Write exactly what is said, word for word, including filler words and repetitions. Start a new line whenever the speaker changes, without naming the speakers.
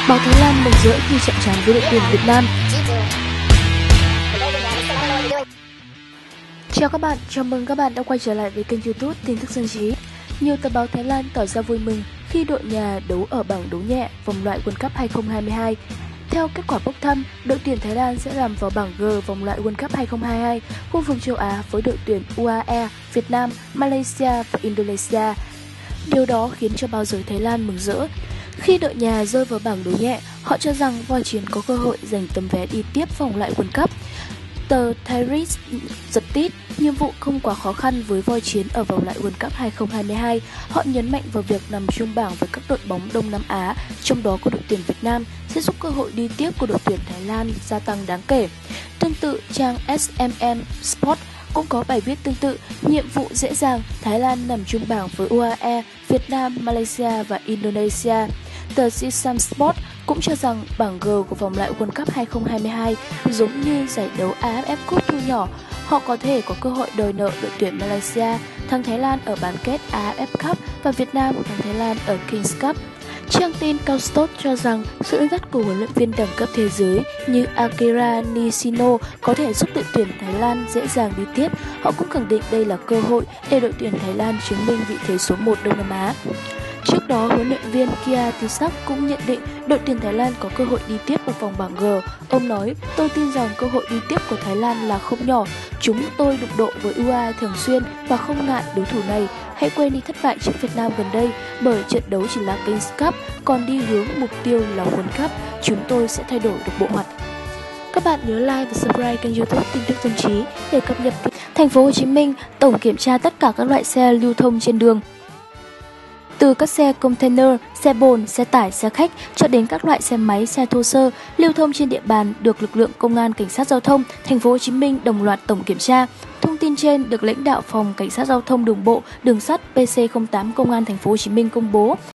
Báo Thái Lan mừng rỡ khi chạm trán với đội tuyển Việt Nam. Chào các bạn, chào mừng các bạn đã quay trở lại với kênh YouTube Tin tức Dân trí. Nhiều tờ báo Thái Lan tỏ ra vui mừng khi đội nhà đấu ở bảng đấu nhẹ vòng loại World Cup hai không hai hai. Theo kết quả bốc thăm, đội tuyển Thái Lan sẽ làm vào bảng G vòng loại World Cup hai không hai hai, khu vực châu Á với đội tuyển u a e, Việt Nam, Malaysia và Indonesia. Điều đó khiến cho báo giới Thái Lan mừng rỡ. Khi đội nhà rơi vào bảng đấu nhẹ, họ cho rằng voi chiến có cơ hội giành tấm vé đi tiếp vòng loại World Cup. Tờ Thairis giật tít, nhiệm vụ không quá khó khăn với voi chiến ở vòng loại World Cup hai không hai hai. Họ nhấn mạnh vào việc nằm chung bảng với các đội bóng Đông Nam Á, trong đó có đội tuyển Việt Nam, sẽ giúp cơ hội đi tiếp của đội tuyển Thái Lan gia tăng đáng kể. Tương tự, trang ét em em Sport cũng có bài viết tương tự, nhiệm vụ dễ dàng, Thái Lan nằm chung bảng với u a e, Việt Nam, Malaysia và Indonesia. Tờ Sisam Sport cũng cho rằng bảng G của vòng loại World Cup hai không hai hai giống như giải đấu a ép ép Cup thu nhỏ, họ có thể có cơ hội đòi nợ đội tuyển Malaysia, thắng Thái Lan ở bán kết a ép ép Cup và Việt Nam thắng Thái Lan ở Kings Cup. Trang tin Kaustot cho rằng sự dẫn dắt của huấn luyện viên đẳng cấp thế giới như Akira Nishino có thể giúp đội tuyển Thái Lan dễ dàng đi tiếp. Họ cũng khẳng định đây là cơ hội để đội tuyển Thái Lan chứng minh vị thế số một Đông Nam Á. Trước đó, huấn luyện viên Kia Tisak cũng nhận định đội tuyển Thái Lan có cơ hội đi tiếp ở vòng bảng G. Ông nói, tôi tin rằng cơ hội đi tiếp của Thái Lan là không nhỏ. Chúng tôi đụng độ với u a e thường xuyên và không ngại đối thủ này. Hãy quên đi thất bại trước Việt Nam gần đây, bởi trận đấu chỉ là Kings Cup, còn đi hướng mục tiêu là World Cup. Chúng tôi sẽ thay đổi được bộ mặt. Các bạn nhớ like và subscribe kênh YouTube Tin tức Dân trí để cập nhật. Thành phố Hồ Chí Minh tổng kiểm tra tất cả các loại xe lưu thông trên đường, từ các xe container, xe bồn, xe tải, xe khách cho đến các loại xe máy, xe thô sơ lưu thông trên địa bàn được lực lượng công an cảnh sát giao thông Thành phố Hồ Chí Minh đồng loạt tổng kiểm tra. Thông tin trên được lãnh đạo phòng cảnh sát giao thông đường bộ, đường sắt pê xê không tám công an Thành phố Hồ Chí Minh công bố